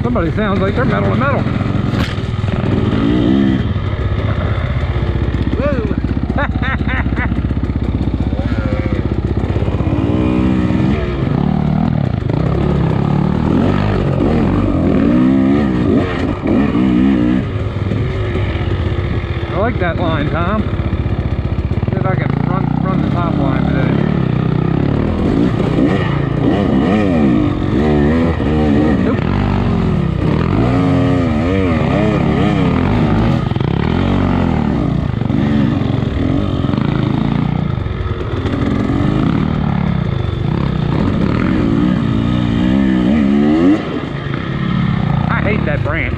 Somebody sounds like they're metal to metal. Whoa! I like that line, Tom. See if I can run the top line today. Nope. I hate that branch.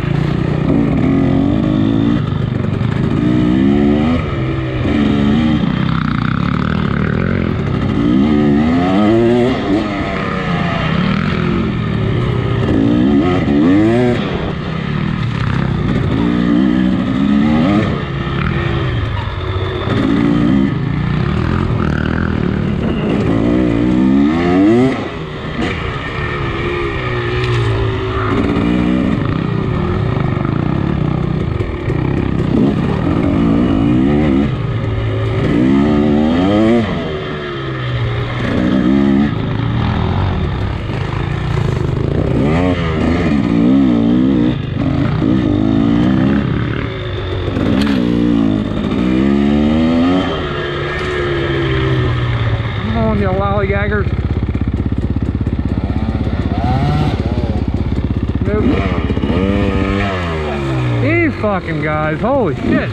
You lollygaggers. Nope. These fucking guys, holy shit.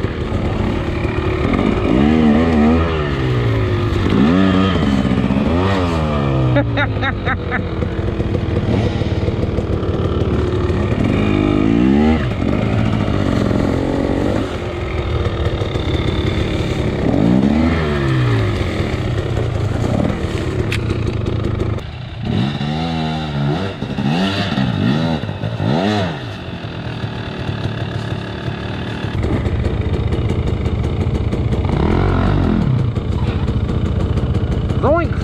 Zoinks!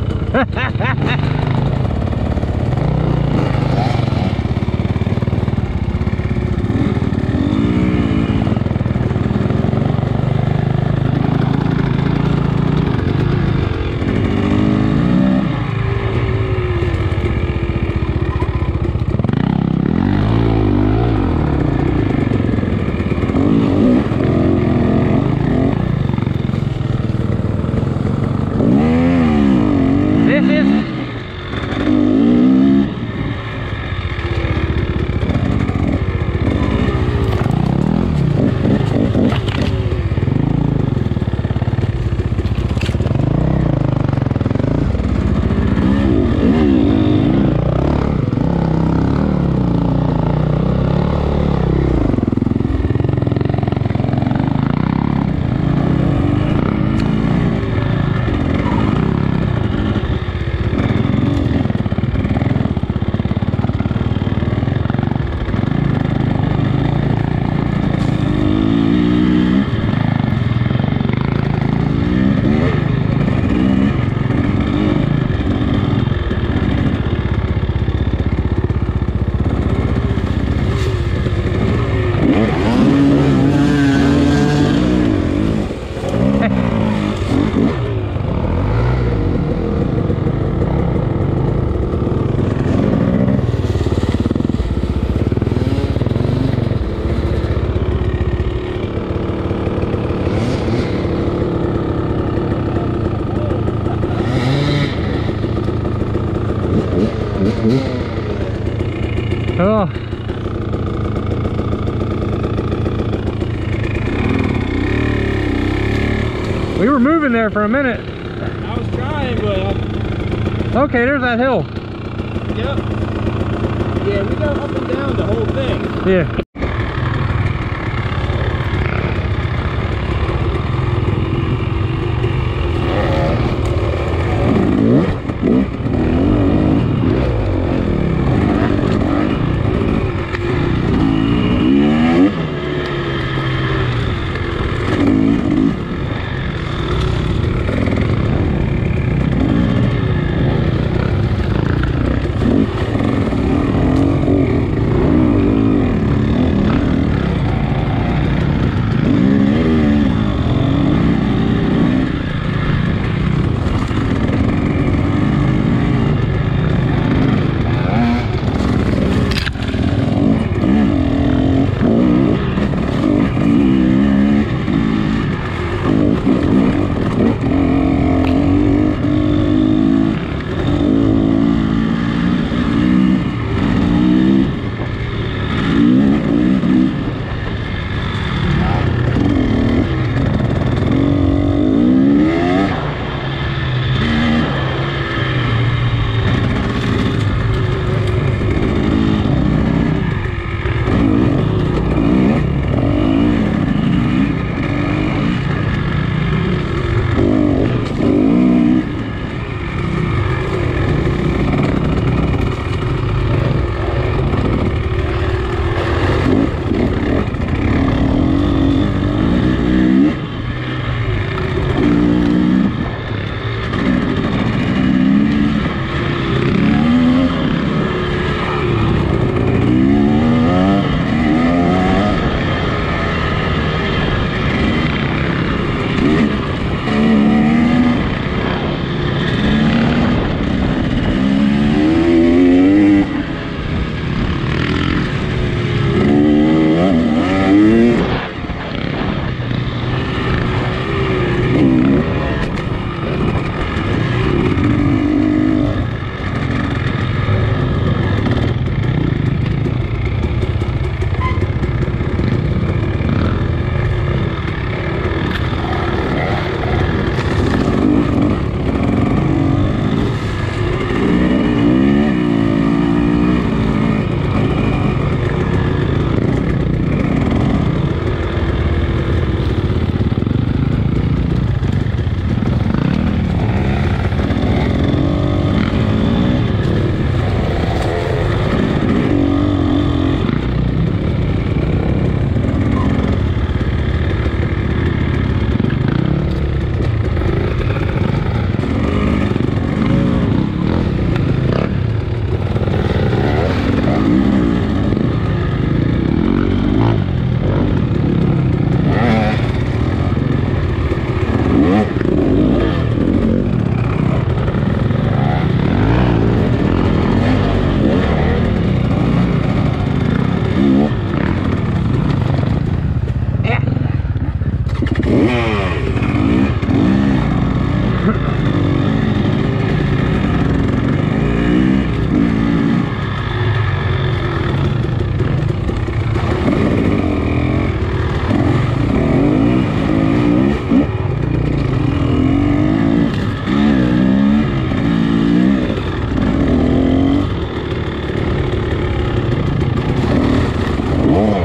Oh. We were moving there for a minute. I was trying, but... Okay, there's that hill. Yep. Yeah, we go up and down the whole thing. Yeah.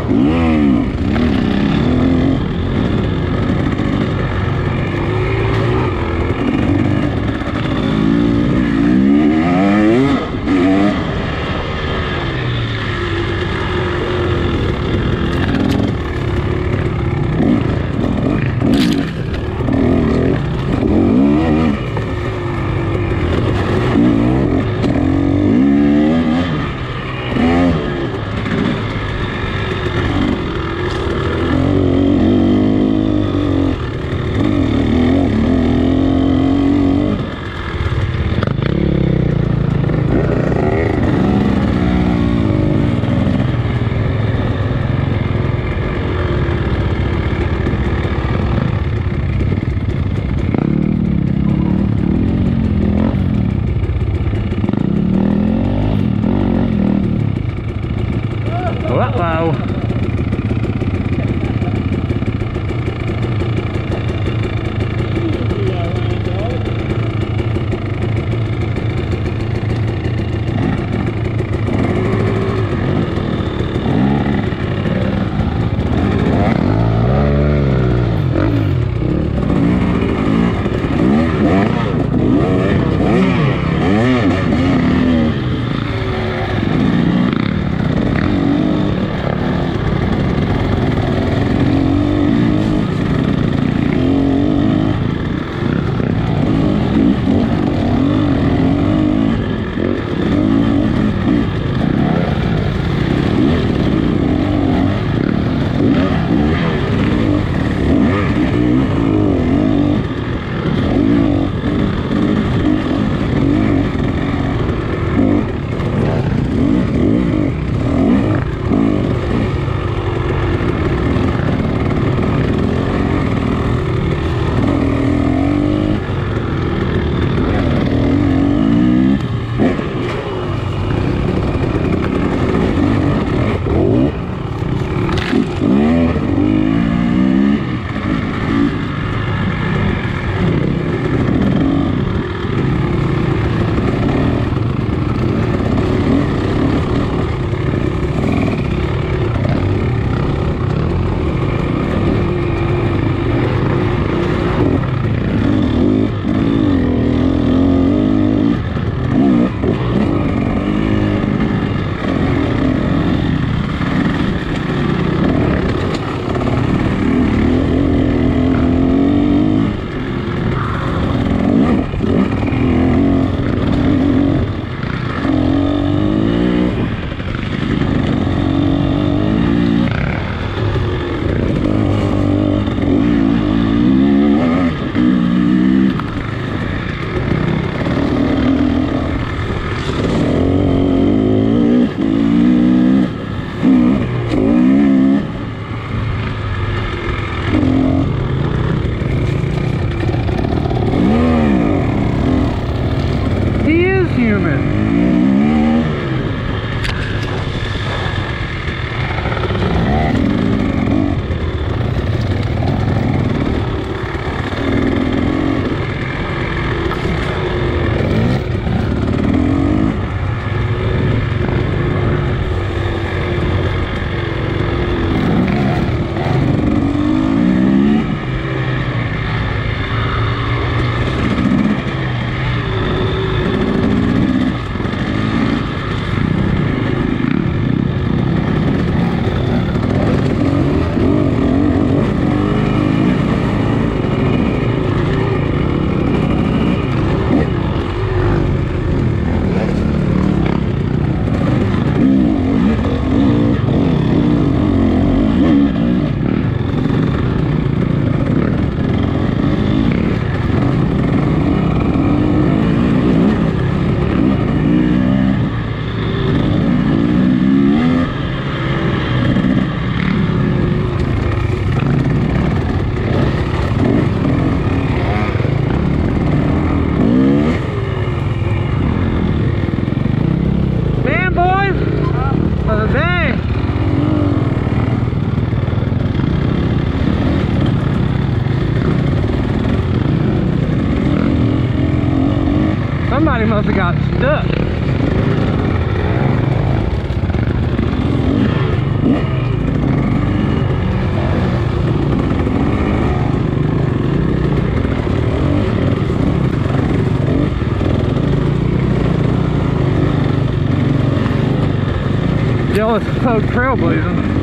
Uh-oh. Somebody must have got stuck. jealous of Pogue trailblazing.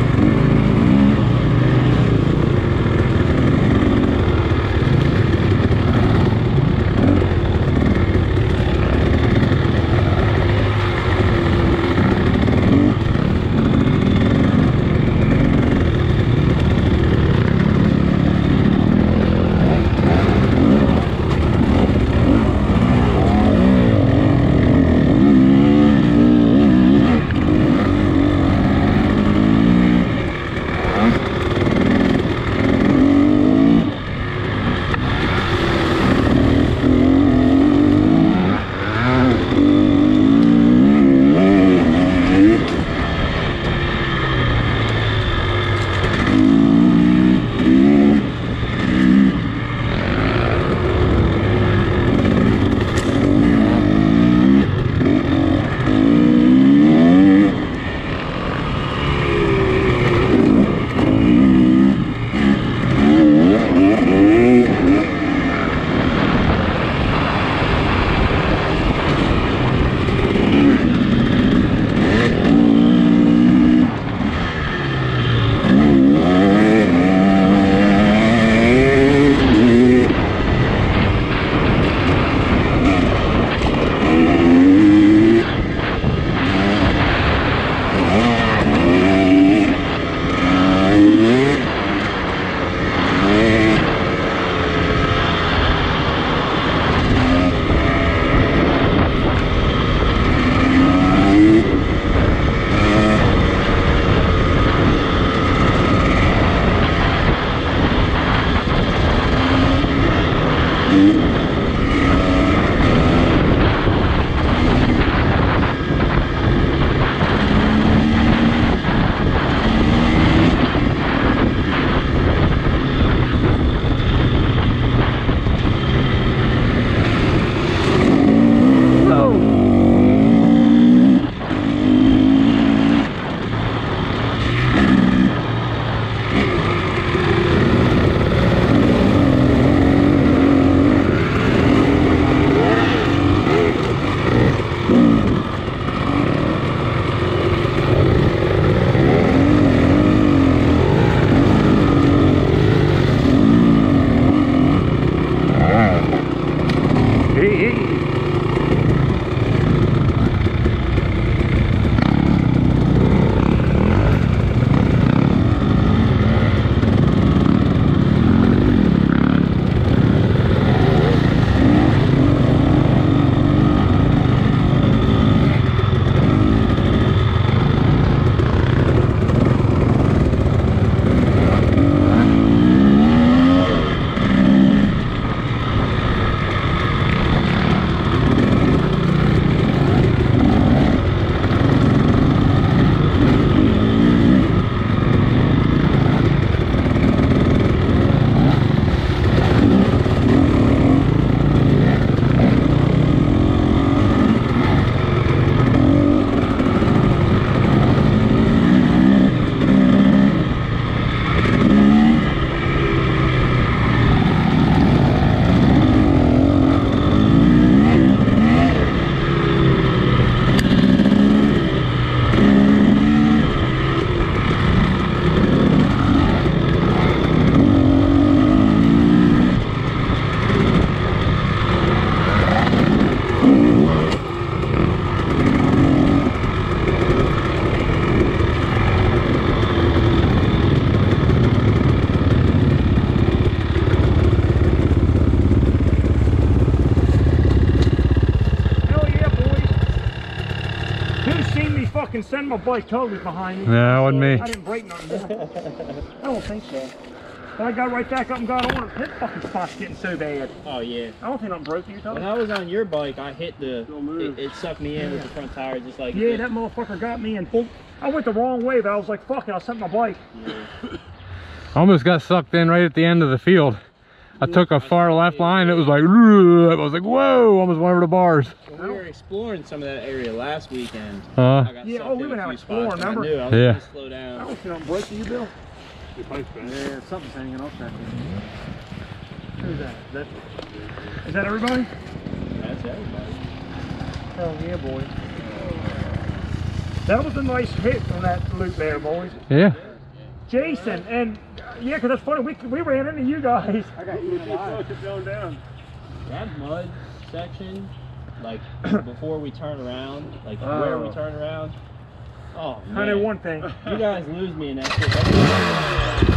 fucking send my bike totally behind me. No, it wasn't me. I didn't break nothing, did I? I don't think so. But I got right back up and got on. His fucking spot's getting so bad. Oh yeah. I don't think I'm broke. You told When me. I was on your bike, I hit the. It sucked me in with the front tire, just like. Yeah, that motherfucker got me and I went the wrong way, but I was like, fuck it, I'll send my bike. Yeah. I almost got sucked in right at the end of the field. I took a far left line. It was like, I was like, whoa, almost went over the bars. When we were exploring some of that area last weekend. Huh? I got Yeah, sucked oh, we in went a out few exploring, spots, and remember? I knew I was Yeah. gonna slow I down. don't see nothing break you, Bill. Your pipe's bad. Yeah, something's hanging off that thing. Who's that? Is that everybody? That's everybody. Hell yeah, boy. That was a nice hit on that loop there, boys. Yeah. Jason, and yeah, because that's funny, we ran into you guys. I got you alive. Going down. That mud section, like before we turn around, like where we turn around. Oh man. I know one thing. You guys lose me in that shit.